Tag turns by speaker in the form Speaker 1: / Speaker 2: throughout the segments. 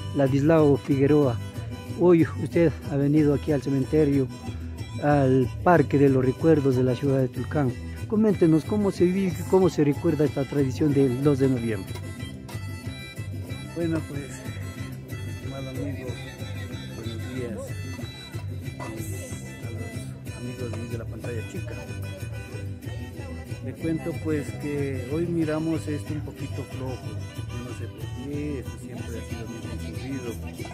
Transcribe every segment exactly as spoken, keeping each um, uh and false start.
Speaker 1: Ladislao Figueroa. Hoy usted ha venido aquí al cementerio, al Parque de los Recuerdos de la ciudad de Tulcán. Coméntenos cómo se vive, cómo se recuerda esta tradición del dos de noviembre.
Speaker 2: Bueno, pues, estimado amigo, buenos días eh, a los amigos de la pantalla chica. Le cuento pues que hoy miramos esto un poquito flojo, yo no sé por qué, esto siempre ha sido muy concurrido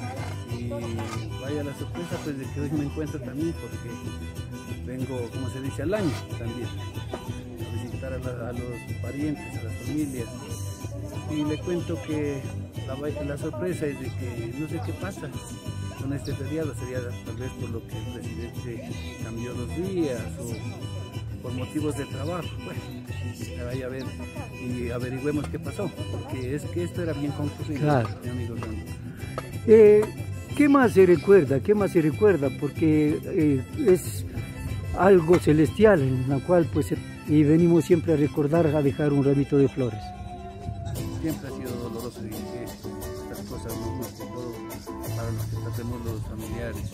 Speaker 2: y vaya la sorpresa pues de que hoy me encuentro también porque vengo, como se dice, al año también a visitar a, la, a los parientes, a las familias, y le cuento que la, la sorpresa es de que no sé qué pasa con este feriado, sería tal vez por lo que el presidente cambió los días o por motivos de trabajo. Bueno, vaya a ver y averigüemos qué pasó, porque es que esto era bien concurrido,
Speaker 1: claro.
Speaker 2: Mi amigo Orlando.
Speaker 1: Eh, ¿Qué más se recuerda? ¿Qué más se recuerda? Porque eh, es algo celestial en la cual pues y venimos siempre a recordar, a dejar un ramito de flores.
Speaker 2: Siempre ha sido doloroso y estas cosas, ¿no? Más que todo para los que perdemos los familiares.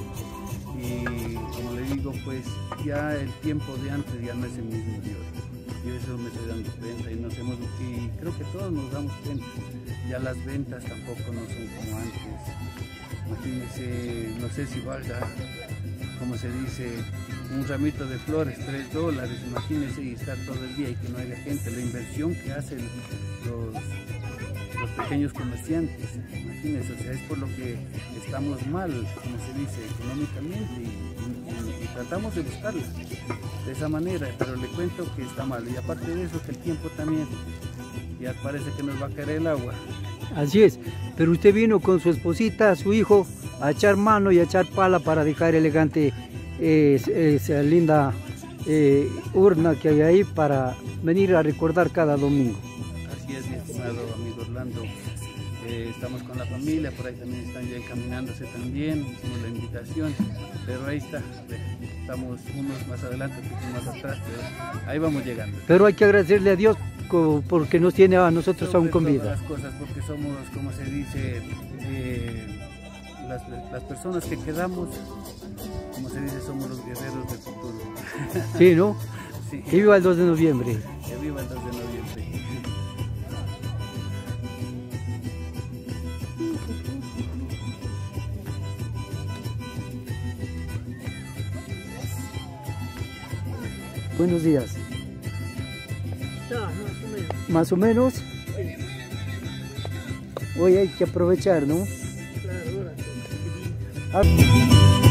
Speaker 2: Y como le digo, pues ya el tiempo de antes ya no es el mismo de hoy. Yo eso me estoy dando cuenta y, nos hemos, y creo que todos nos damos cuenta. Ya las ventas tampoco no son como antes. Imagínense, no sé si valga, como se dice, un ramito de flores, tres dólares, imagínense, y estar todo el día y que no haya gente. La inversión que hacen los, los pequeños comerciantes, imagínense, o sea, es por lo que estamos mal, como se dice, económicamente, y, y, y tratamos de buscarla de esa manera, pero le cuento que está mal. Y aparte de eso, que el tiempo también, ya parece que nos va a caer el agua.
Speaker 1: Así es, pero usted vino con su esposita, su hijo, a echar mano y a echar pala para dejar elegante eh, esa linda eh, urna que hay ahí para venir a recordar cada domingo.
Speaker 2: Así es, mi estimado amigo Orlando. Eh, estamos con la familia, por ahí también están ya encaminándose también, hicimos la invitación, pero ahí está, estamos unos más adelante, otros más atrás, pero ahí vamos llegando.
Speaker 1: Pero hay que agradecerle a Dios porque nos tiene a nosotros
Speaker 2: Sobre
Speaker 1: aún con vida.
Speaker 2: las cosas, porque somos, como se dice, eh, las, las personas que quedamos, como se dice, somos los guerreros del futuro.
Speaker 1: Sí, ¿no?
Speaker 2: Sí.
Speaker 1: Que viva el dos de noviembre.
Speaker 2: Que viva el dos de noviembre.
Speaker 1: Buenos días. Más o menos. Hoy hay que aprovechar, ¿no? Claro.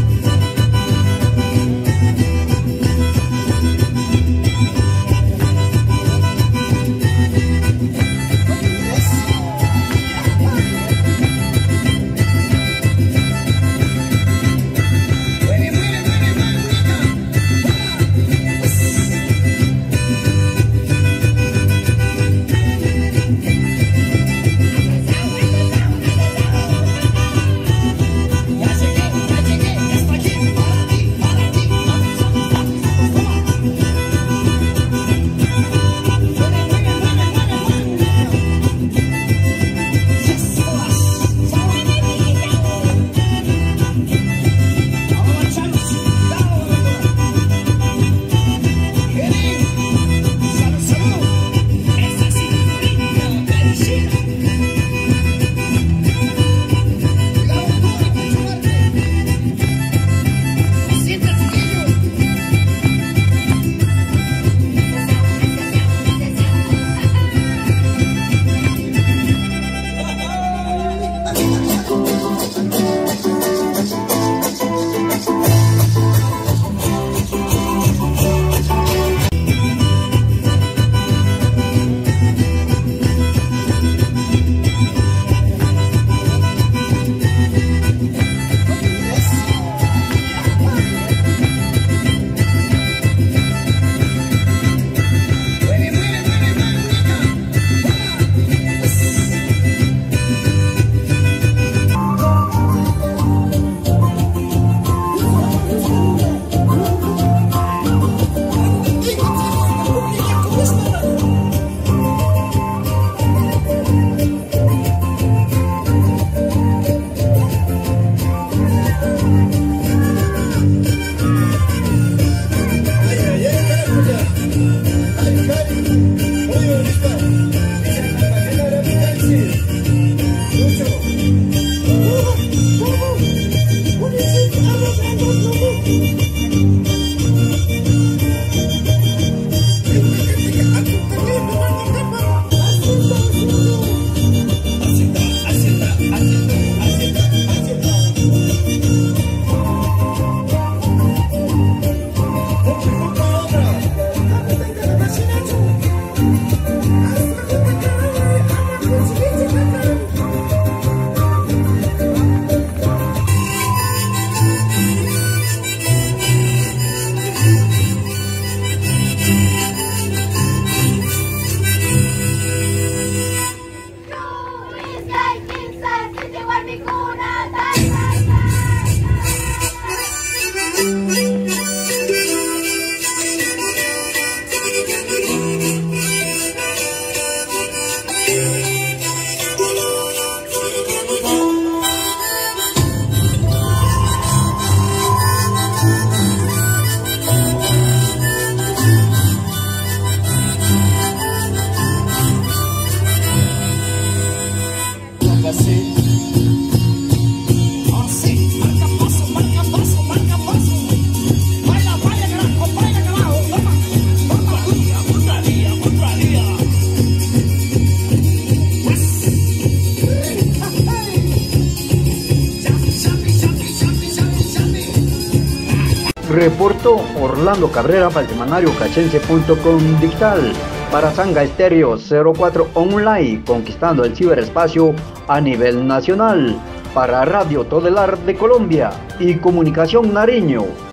Speaker 3: Reportó Orlando Cabrera para el semanario cachense punto com digital. Para Sanga Estéreo cero cuatro Online, conquistando el ciberespacio a nivel nacional. Para Radio Todelar de Colombia y Comunicación Nariño.